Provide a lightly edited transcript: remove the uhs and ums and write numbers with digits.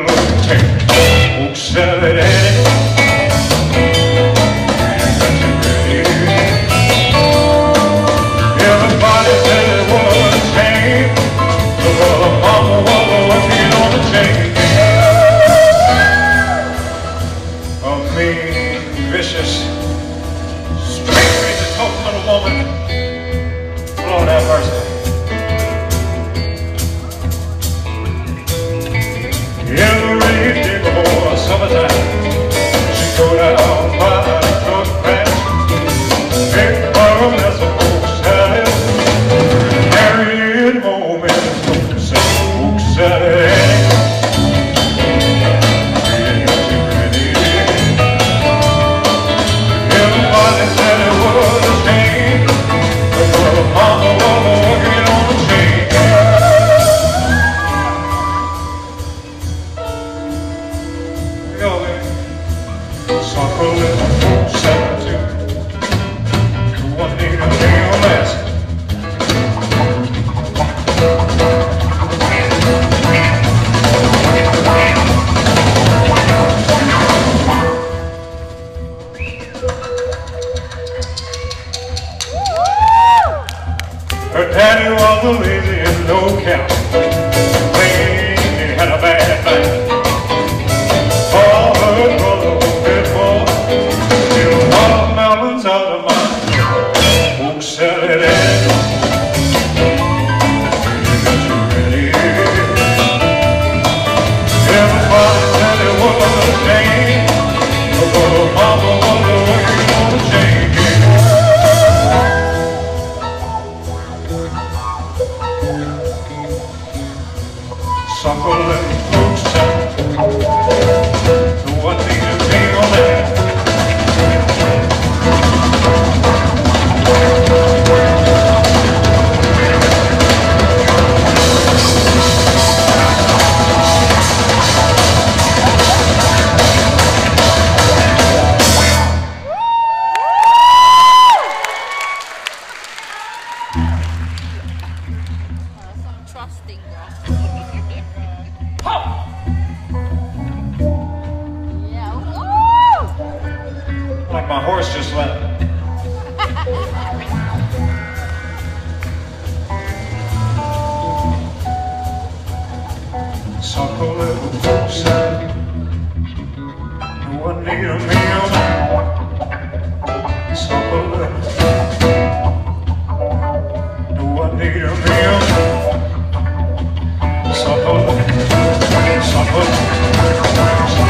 Her daddy was a lazy and no count. He had a bad night. All her brother was before. Till watermelons out of mine. Folks said it ain't. Everybody said it was a shame. But mama was working on the chain. Suckling folks to what needed to be on that. Trusting Like my horse just left. Suck a little closer. No one need a meal. Suck a little. No one need a meal. Suck a little. Suck a little.